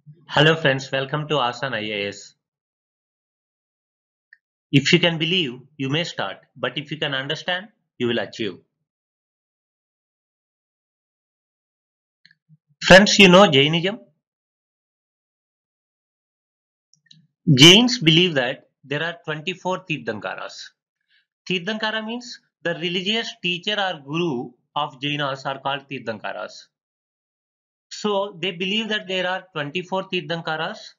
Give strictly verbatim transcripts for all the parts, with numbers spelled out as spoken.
Hello friends, welcome to Asan I A S. If you can believe, you may start, but if you can understand, you will achieve. Friends, you know Jainism? Jains believe that there are twenty-four Tirthankaras. Tirthankara means the religious teacher or guru of Jainas are called Tirthankaras. So they believe that there are twenty-four Tirthankaras.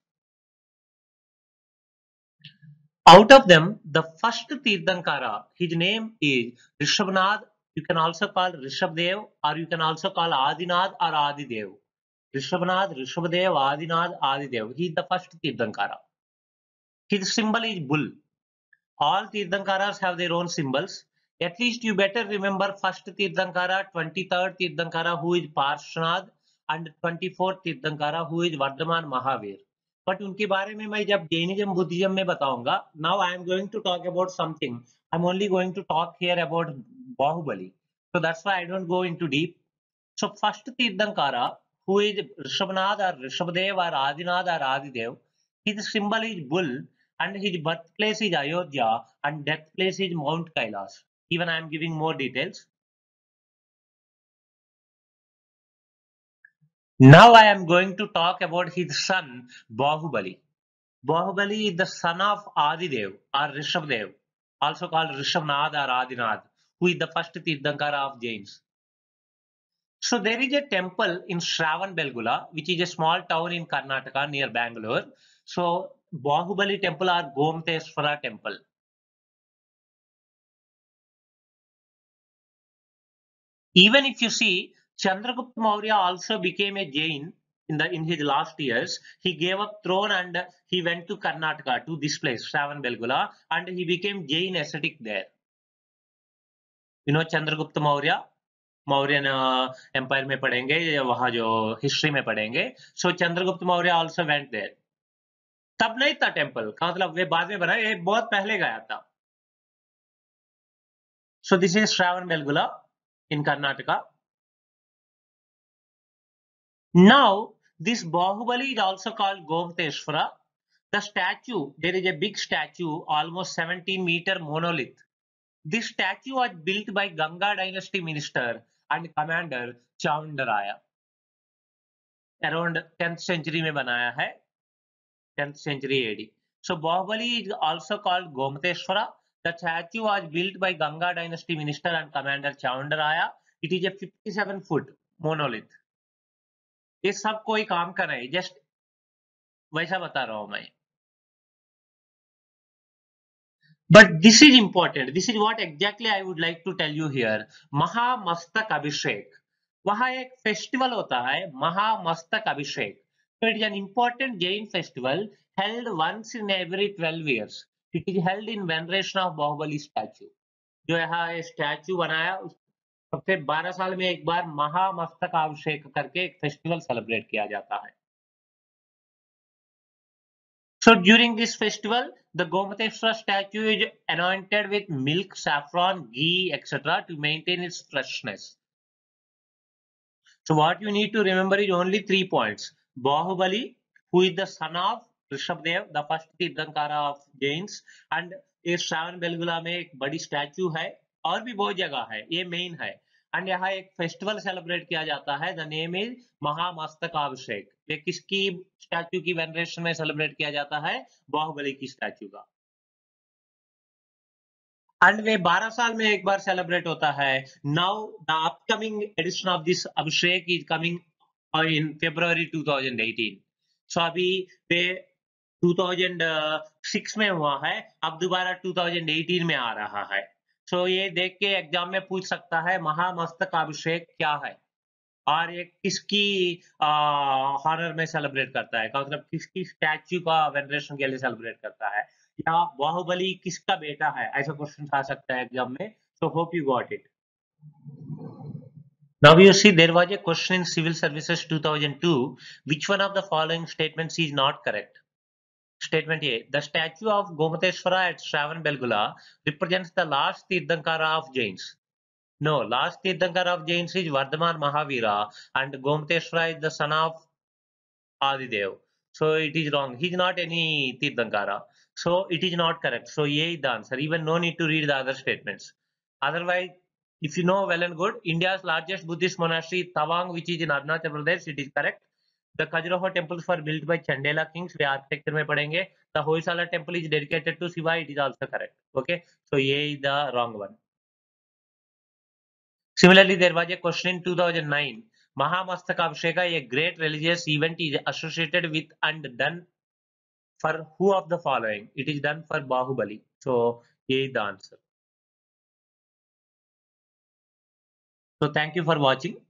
Out of them, the first Tirthankara, his name is Rishabhnath. You can also call Rishabdev, or you can also call Adinath or Adidev. Rishabhnath, Rishabdev, Adinath, Adidev. He is the first Tirthankara. His symbol is bull. All Tirthankaras have their own symbols. At least you better remember first Tirthankara, twenty-third Tirthankara who is Parshvanath and twenty-fourth Tirthankara who is Vardhaman Mahavir. But उनके बारे में मैं जब Jainism Buddhism में बताऊंगा. Now I am going to talk about something. I am only going to talk here about Bahubali. So that's why I don't go into deep. So first Tirthankara, who is Rishabhnath or Rishabdev or Adinath or Adidev, his symbol is bull and his birthplace is Ayodhya and death place is Mount Kailas. Even I am giving more details. Now I am going to talk about his son Bahubali. Bahubali is the son of Adidev or Rishabdev, also called Rishabnath or Adinath, who is the first Tirthankara of Jains. So there is a temple in Shravan Belgula, which is a small town in Karnataka near Bangalore. So Bahubali temple or Gomteshwara temple. Even if you see, Chandragupta Maurya also became a Jain in the in his last years. He gave up throne and he went to Karnataka, to this place, Shravan Belgula, and he became Jain ascetic there. You know Chandragupta Maurya? Mauryan empire में पढ़ेंगे, वहां जो history में पढ़ेंगे. So Chandragupta Maurya also went there. तब नहीं था temple का, मतलब वे बाद में बना, ये बहुत पहले गया था. So this is Shravanabelagola in Karnataka. Now, this Bahubali is also called Gomteshwara. The statue, there is a big statue, almost seventeen meter monolith. This statue was built by Ganga dynasty minister and commander Chaundaraya. Around tenth century में बनाया है, tenth century A D. So Bahubali is also called Gomteshwara. The statue was built by Ganga dynasty minister and commander Chaundaraya. It is a fifty-seven foot monolith. ये सब कोई काम कर रहे हैं, जस्ट वैसा बता रहा हूं मैं. But this is important. This is what exactly I would like to tell you here. Mahamastak Abhishek. वहां एक फेस्टिवल होता है महामस्तक अभिषेक. So it is an important Jain festival held once in every twelve years. It is held in veneration of Bahubali statue. जो यहाँ statue बनाया उस सबसे बारह साल में एक बार महामस्तक अभिषेक करके एक फेस्टिवल सेलिब्रेट किया जाता है. So during this festival, the Gomateshwara statue is anointed with milk, saffron, ghee, et cetera to maintain its freshness. So what you need to remember is only three points. Bahubali, who is the son of Rishabdev, the first Tirthankara of Jains, and इस श्रावण बेलगुला में एक बड़ी statue है, और भी बहुत जगह है, ये मेन है. एंड यहाँ एक फेस्टिवल सेलिब्रेट किया जाता है. The name is Mahamastakabhishek. ये किसकी स्टैचू की वेनरेशन में सेलिब्रेट किया जाता है? बाहुबली की स्टैचू का. एंड वे बारह साल में एक बार सेलिब्रेट होता है. Now the upcoming edition of this Abhishek is coming in February twenty eighteen. So अभी वे two thousand six में हुआ है, अब दोबारा twenty eighteen में आ रहा है. सो so, ये देख के एग्जाम में पूछ सकता है महामस्तक अभिषेक क्या है और ये किसकी हॉनर में सेलिब्रेट करता है, मतलब किसकी स्टैच्यू का वेनरेशन के लिए सेलिब्रेट करता है, या बाहुबली किसका बेटा है, ऐसा क्वेश्चन आ सकता है एग्जाम में. So hope you got it. Now you see there was a question in Civil Services two thousand two. Which one of the following statements is not correct? Statement A. The statue of Gomateshwara at Shravan Belgula represents the last Tirthankara of Jains. No, last Tirthankara of Jains is Vardhaman Mahavira and Gomateshwara is the son of Adidev. So it is wrong. He is not any Tirthankara. So it is not correct. So A is the answer. Even no need to read the other statements. Otherwise, if you know well and good, India's largest Buddhist monastery, Tawang, which is in Arunachal Pradesh, it is correct. The Khajuraho temples were built by Chandela kings. We architecture में पढ़ेंगे. The Hoysala temple is dedicated to Shiva. It is also correct. Okay. So A is the wrong one. Similarly, there was a question in two thousand nine. Mahamastakabhisheka, a great religious event, is associated with and done for who of the following? It is done for Bahubali. So A is the answer. So thank you for watching.